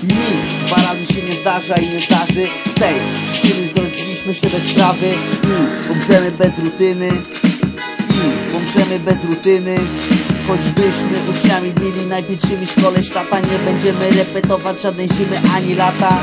Nic dwa razy się nie zdarza i nie zdarzy. Z tej przyczyny zrodziliśmy się bez sprawy i umrzemy bez rutyny. Choćbyśmy uczniami byli najpiększymi w szkole świata, nie będziemy repetować żadnej zimy ani lata.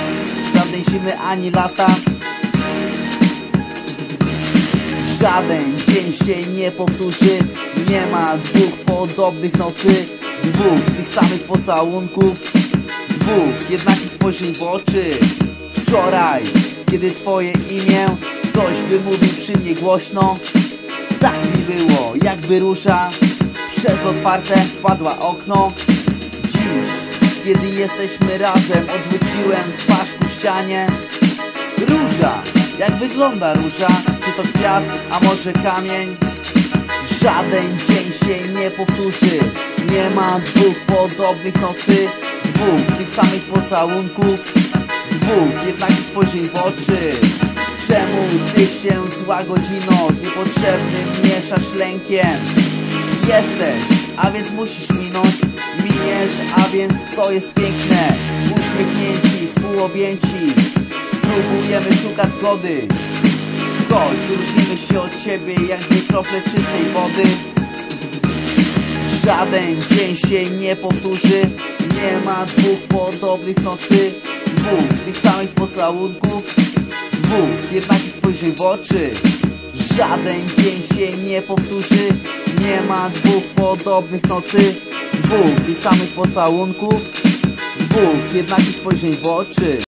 Żaden dzień się nie powtórzy. Nie ma dwóch podobnych nocy, dwóch tych samych pocałunków, dwóch jednakich spojrzeń w oczy. Wczoraj, kiedy twoje imię ktoś wymówił przy mnie głośno, tak mi było, jakby róża przez otwarte wpadła okno. Dziś, kiedy jesteśmy razem, odwróciłem twarz ku ścianie. Róża, jak wygląda róża? Czy to kwiat, a może kamień? Żaden dzień się nie powtórzy. Nie ma dwóch podobnych nocy, dwóch tych samych pocałunków, dwóch jednakich spojrzeń w oczy. Czemu ty się zła godzino z niepotrzebnym mieszasz lękiem? Jesteś, a więc musisz minąć. Miniesz, a więc to jest piękne. Uśmiechnięci, współobjęci, spróbujemy szukać zgody. Choć różnimy się od siebie jak dwie krople czystej wody. Żaden dzień się nie powtórzy. Nie ma dwóch podobnych nocy, dwóch tych samych pocałunków, dwóch jednakich spojrzeń w oczy. Żaden dzień się nie powtórzy. Nie ma dwóch podobnych nocy, dwóch tych samych pocałunków, dwóch jednakich spojrzeń w oczy.